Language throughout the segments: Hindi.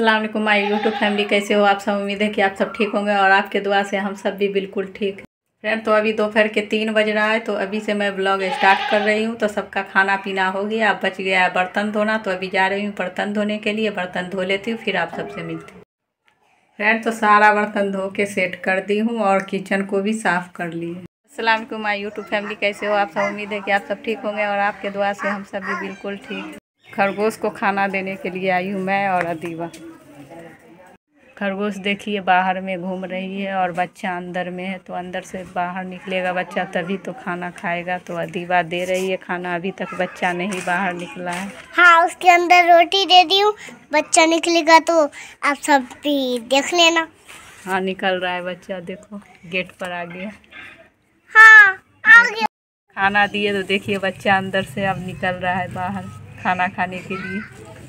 अस्सलाम वालेकुम माय यूट्यूब फैमिली, कैसे हो आप सब। उम्मीद है कि आप सब ठीक होंगे और आपके दुआ से हम सब भी बिल्कुल ठीक है। फ्रेंड, तो अभी दोपहर के 3 बज रहा है, तो अभी से मैं ब्लॉग स्टार्ट कर रही हूँ। तो सबका खाना पीना हो गया, अब बच गया है बर्तन धोना। तो अभी जा रही हूँ बर्तन धोने के लिए, बर्तन धो लेती हूँ, फिर आप सबसे मिलती हूँ। फ्रेंड, तो सारा बर्तन धो के सेट कर दी हूँ और किचन को भी साफ़ कर ली है। अस्सलाम वालेकुम माय यूट्यूब फैमिली, कैसे हो आप सब। उम्मीद है कि आप सब ठीक होंगे और आपके दुआ से हम सब भी बिल्कुल ठीक है। खरगोश को खाना देने के लिए आई हूँ मैं और अदीबा। खरगोश देखिए बाहर में घूम रही है और बच्चा अंदर में है, तो अंदर से बाहर निकलेगा बच्चा तभी तो खाना खाएगा। तो अदीबा दे रही है खाना, अभी तक बच्चा नहीं बाहर निकला है। हाँ, उसके अंदर रोटी दे दी हूँ, बच्चा निकलेगा तो आप सब भी देख लेना। हाँ, निकल रहा है बच्चा, देखो गेट पर आ गया। हाँ, आ गया। खाना दिए तो देखिए बच्चा अंदर से अब निकल रहा है बाहर खाना खाने के लिए।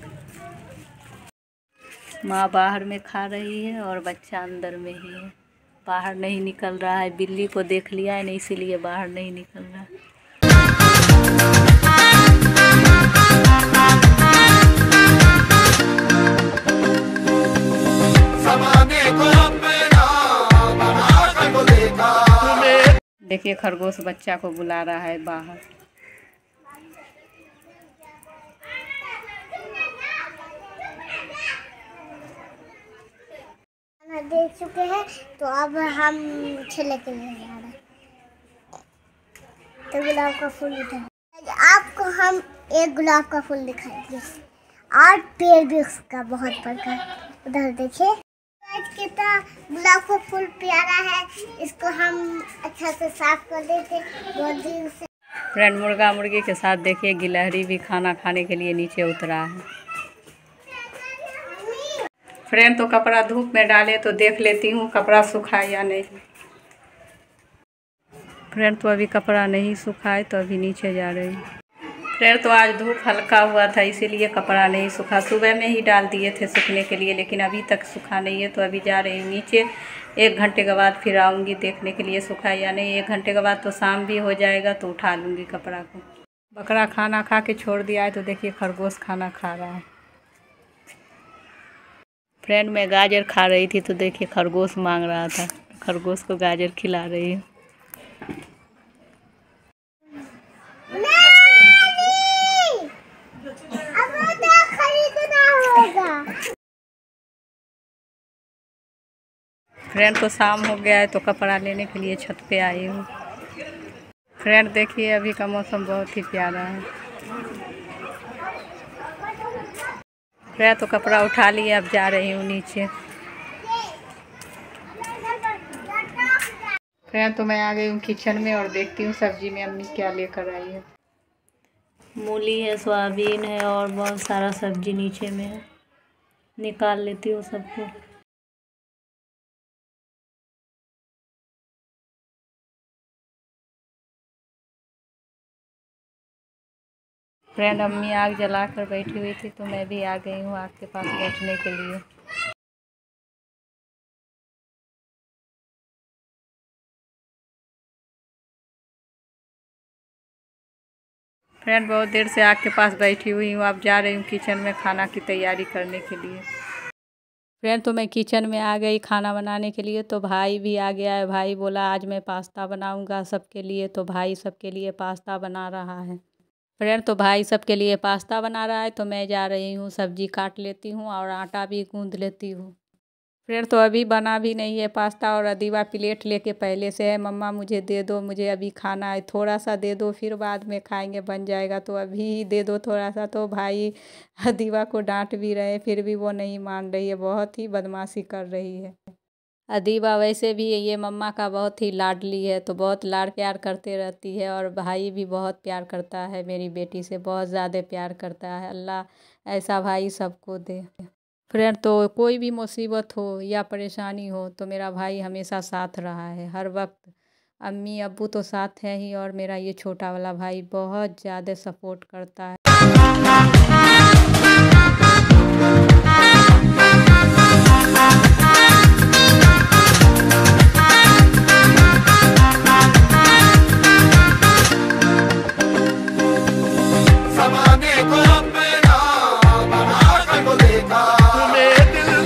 माँ बाहर में खा रही है और बच्चा अंदर में ही है, बाहर नहीं निकल रहा है। बिल्ली को देख लिया है, नहीं इसीलिए बाहर नहीं निकल रहा है। देखिए खरगोश बच्चा को बुला रहा है बाहर। देख चुके हैं, तो अब हम खेलने के लिए जा रहे हैं। तो गुलाब का फूल दिखाएंगे आपको, हम एक गुलाब का फूल दिखाएंगे और पेड़ भी उसका बहुत बड़ा है। उधर देखिए कितना गुलाब का फूल प्यारा है, इसको हम अच्छा से साफ कर देते बहुत दिन से। फ्रेंड, मुर्गा मुर्गी के साथ देखिए गिलहरी भी खाना खाने के लिए नीचे उतरा है। फ्रेंड, तो कपड़ा धूप में डाले तो देख लेती हूँ कपड़ा सूखा या नहीं। फ्रेंड, तो अभी कपड़ा नहीं सूखा है, तो अभी नीचे जा रही हूँ। फ्रेंड, तो आज धूप हल्का हुआ था इसीलिए कपड़ा नहीं सूखा। सुबह में ही डाल दिए थे सूखने के लिए, लेकिन अभी तक सूखा नहीं है। तो अभी जा रही हूँ नीचे, 1 घंटे के बाद फिर आऊँगी देखने के लिए सूखा या नहीं। 1 घंटे के बाद तो शाम भी हो जाएगा, तो उठा लूँगी कपड़ा को। बकरा खाना खा के छोड़ दिया है, तो देखिए खरगोश खाना खा रहा है। फ्रेंड, मैं गाजर खा रही थी तो देखिए खरगोश मांग रहा था, खरगोश को गाजर खिला रही हूँ। फ्रेंड, तो शाम हो गया है, तो कपड़ा लेने के लिए छत पे आई हूँ। फ्रेंड, देखिए अभी का मौसम बहुत ही प्यारा है। फ्रेंड, तो कपड़ा उठा लिए, अब जा रही हूँ नीचे। फ्रेंड, तो मैं आ गई हूँ किचन में और देखती हूँ सब्जी में अम्मी क्या लेकर आई है। मूली है, सोयाबीन है और बहुत सारा सब्जी नीचे में है, निकाल लेती हूँ सबको। फ्रेंड, अम्मी आग जला कर बैठी हुई थी, तो मैं भी आ गई हूँ आग के पास बैठने के लिए। फ्रेंड, बहुत देर से आग के पास बैठी हुई हूँ, अब जा रही हूँ किचन में खाना की तैयारी करने के लिए। फ्रेंड, तो मैं किचन में आ गई खाना बनाने के लिए। तो भाई भी आ गया है, भाई बोला आज मैं पास्ता बनाऊँगा सबके लिए, तो भाई सबके लिए पास्ता बना रहा है। फ्रेंड, तो भाई सबके लिए पास्ता बना रहा है, तो मैं जा रही हूँ सब्जी काट लेती हूँ और आटा भी गूँध लेती हूँ। फ्रेंड, तो अभी बना भी नहीं है पास्ता और अदीबा प्लेट लेके पहले से है, मम्मा मुझे दे दो, मुझे अभी खाना है, थोड़ा सा दे दो फिर बाद में खाएंगे, बन जाएगा, तो अभी ही दे दो थोड़ा सा। तो भाई अदीबा को डांट भी रहे, फिर भी वो नहीं मान रही है, बहुत ही बदमाशी कर रही है। अदीबा वैसे भी ये मम्मा का बहुत ही लाडली है, तो बहुत लाड प्यार करते रहती है और भाई भी बहुत प्यार करता है, मेरी बेटी से बहुत ज़्यादा प्यार करता है। अल्लाह ऐसा भाई सबको दे। फ्रेंड, तो कोई भी मुसीबत हो या परेशानी हो तो मेरा भाई हमेशा साथ रहा है हर वक्त। अम्मी अब्बू तो साथ हैं ही, और मेरा ये छोटा वाला भाई बहुत ज़्यादा सपोर्ट करता है। ज़माने को अपना बना कर देखा, तुम्हें दिल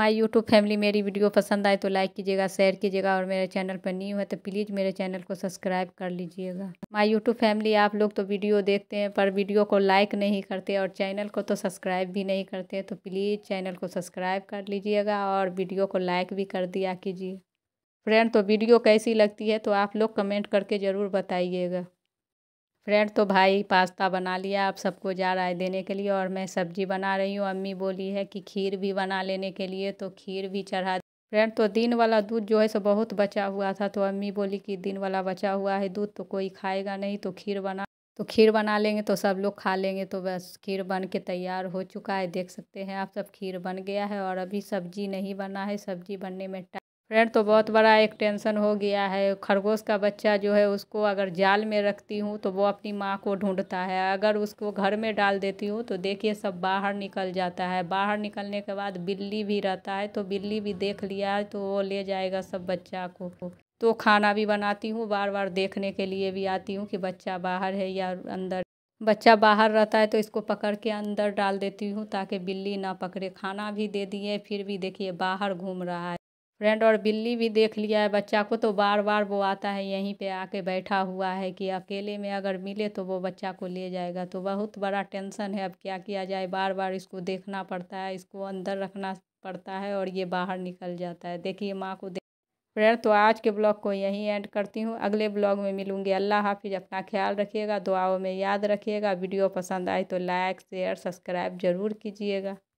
माय यूट्यूब फैमिली, मेरी वीडियो पसंद आए तो लाइक कीजिएगा, शेयर कीजिएगा और मेरे चैनल पर न्यू है तो प्लीज़ मेरे चैनल को सब्सक्राइब कर लीजिएगा। माय यूट्यूब फैमिली, आप लोग तो वीडियो देखते हैं पर वीडियो को लाइक नहीं करते और चैनल को तो सब्सक्राइब भी नहीं करते, तो प्लीज़ चैनल को सब्सक्राइब कर लीजिएगा और वीडियो को लाइक भी कर दिया कीजिए। फ्रेंड, तो वीडियो कैसी लगती है तो आप लोग कमेंट करके ज़रूर बताइएगा। फ्रेंड, तो भाई पास्ता बना लिया, आप सबको जा रहा है देने के लिए और मैं सब्जी बना रही हूँ। अम्मी बोली है कि खीर भी बना लेने के लिए, तो खीर भी चढ़ा। फ्रेंड, तो दिन वाला दूध जो है सो बहुत बचा हुआ था, तो अम्मी बोली कि दिन वाला बचा हुआ है दूध तो कोई खाएगा नहीं, तो खीर बना लेंगे तो सब लोग खा लेंगे। तो बस खीर बन के तैयार हो चुका है, देख सकते हैं आप सब, खीर बन गया है और अभी सब्जी नहीं बना है, सब्जी बनने में फ्रेंड तो बहुत बड़ा एक टेंशन हो गया है। खरगोश का बच्चा जो है उसको अगर जाल में रखती हूँ तो वो अपनी माँ को ढूंढता है, अगर उसको घर में डाल देती हूँ तो देखिए सब बाहर निकल जाता है। बाहर निकलने के बाद बिल्ली भी रहता है, तो बिल्ली भी देख लिया है तो वो ले जाएगा सब बच्चा को। तो खाना भी बनाती हूँ, बार बार देखने के लिए भी आती हूँ कि बच्चा बाहर है या अंदर। बच्चा बाहर रहता है तो इसको पकड़ के अंदर डाल देती हूँ ताकि बिल्ली ना पकड़े। खाना भी दे दिए फिर भी देखिए बाहर घूम रहा है फ्रेंड, और बिल्ली भी देख लिया है बच्चा को, तो बार बार वो आता है यहीं पे आके बैठा हुआ है कि अकेले में अगर मिले तो वो बच्चा को ले जाएगा। तो बहुत बड़ा टेंशन है, अब क्या किया जाए, बार बार इसको देखना पड़ता है, इसको अंदर रखना पड़ता है और ये बाहर निकल जाता है। देखिए माँ को फ्रेंड, तो आज के ब्लॉग को यहीं एंड करती हूँ, अगले ब्लॉग में मिलूंगी। अल्लाह हाफिज़, अपना ख्याल रखिएगा, दुआओं में याद रखिएगा। वीडियो पसंद आए तो लाइक शेयर सब्सक्राइब ज़रूर कीजिएगा।